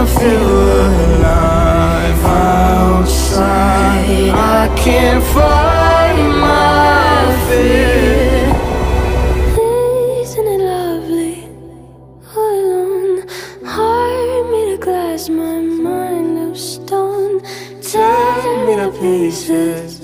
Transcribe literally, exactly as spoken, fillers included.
feel alive outside. I can't fight my fear. Isn't it lovely, all alone? Heart made of glass, my mind of stone. Tear me to pieces,